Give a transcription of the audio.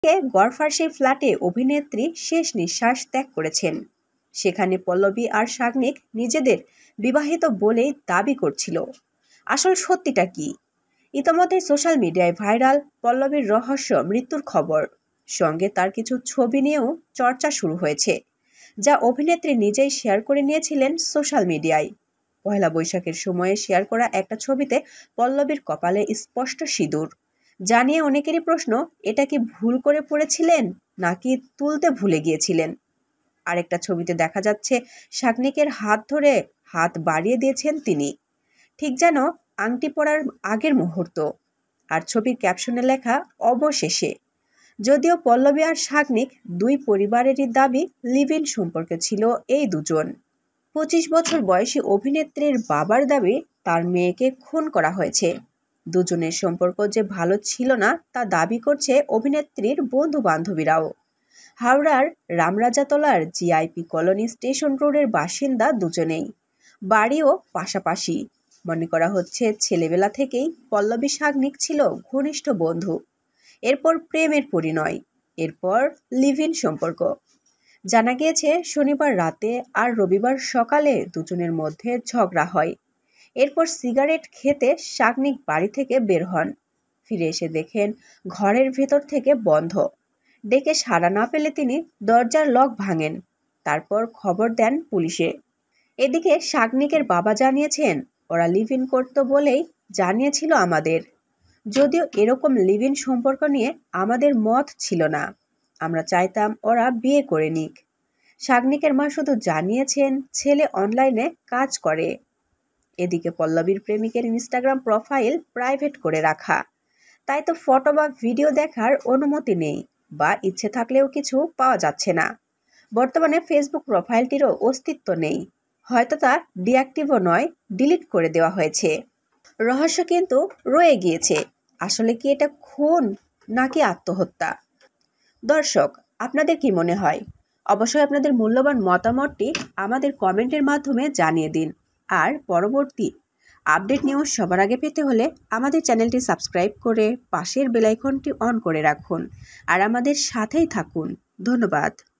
গড়ফার সেই ফ্ল্যাটে অভিনেত্রী শেষ নিঃশ্বাস ত্যাগ করেছেন। সেখানে পল্লবী আর সাগনিক নিজেদের বিবাহিত বলেই দাবি করছিল। আসল সত্যিটা কি? ইতোমধ্যে সোশ্যাল মিডিয়ায় ভাইরাল পল্লবীর রহস্য মৃত্যুর খবর, সঙ্গে তার কিছু ছবি নিয়েও চর্চা শুরু হয়েছে, যা অভিনেত্রী নিজেই শেয়ার করে নিয়েছিলেন সোশ্যাল মিডিয়ায়। পয়লা বৈশাখের সময়ে শেয়ার করা একটা ছবিতে পল্লবীর কপালে স্পষ্ট সিঁদুর, জানিয়ে অনেকেরই প্রশ্ন, এটা কি ভুল করে পড়েছিলেন নাকি তুলতে ভুলে গিয়েছিলেন। আরেকটা ছবিতে দেখা যাচ্ছে সাগনিকের হাত ধরে হাত বাড়িয়ে দিয়েছেন তিনি, ঠিক যেন আংটি পরার আগের মুহূর্ত। আর ছবির ক্যাপশনে লেখা অবশেষে। যদিও পল্লবী আর সাগনিক দুই পরিবারেরই দাবি লিভ ইন সম্পর্কে ছিল এই দুজন। 25 বছর বয়সী অভিনেত্রীর বাবার দাবি তার মেয়েকে খুন করা হয়েছে। দুজনের সম্পর্ক যে ভালো ছিল না তা দাবি করছে অভিনেত্রীর বন্ধু বান্ধবীরাও। হাওড়ার রামরাজাতলার জিআইপি কলোনি স্টেশন রোডের বাসিন্দা দুজনেই, বাড়িও পাশাপাশি। মনে করা হচ্ছে ছেলেবেলা থেকেই পল্লবী সাগনিক ছিল ঘনিষ্ঠ বন্ধু, এরপর প্রেমের পরিণয়, এরপর লিভ ইন সম্পর্ক। জানা গিয়েছে শনিবার রাতে আর রবিবার সকালে দুজনের মধ্যে ঝগড়া হয়। এরপর সিগারেট খেতে সাগনিক বাড়ি থেকে বের হন। ফিরে এসে দেখেন ঘরের ভেতর থেকে বন্ধ। ডেকে সাড়া না পেলে তিনি দরজার লক ভাঙেন, তারপর খবর দেন পুলিশে। এদিকে সাগনিকের বাবা জানিয়েছেন, ওরা লিভ ইন করত বলেই জানিয়েছিল আমাদের। যদিও এরকম লিভ ইন সম্পর্ক নিয়ে আমাদের মত ছিল না, আমরা চাইতাম ওরা বিয়ে করে নিক। সাগনিকের মা শুধু জানিয়েছেন ছেলে অনলাইনে কাজ করে। এদিকে পল্লবীর প্রেমিকের ইনস্টাগ্রাম প্রোফাইল প্রাইভেট করে রাখা, তাই তো ফটো বা ভিডিও দেখার অনুমতি নেই, বা ইচ্ছে থাকলেও কিছু পাওয়া যাচ্ছে না। বর্তমানে ফেসবুক প্রোফাইলটিরও অস্তিত্ব নেই, হয়তো তা ডিঅ্যাক্টিভও নয়, ডিলিট করে দেওয়া হয়েছে। রহস্য কিন্তু রয়ে গিয়েছে, আসলে কি এটা খুন নাকি আত্মহত্যা? দর্শক, আপনাদের কি মনে হয়? অবশ্যই আপনাদের মূল্যবান মতামতটি আমাদের কমেন্টের মাধ্যমে জানিয়ে দিন। আর পরবর্তী আপডেট নিউজ সবার আগে পেতে হলে আমাদের চ্যানেলটি সাবস্ক্রাইব করে পাশের বেল আইকনটি অন করে রাখুন আর আমাদের সাথেই থাকুন। ধন্যবাদ।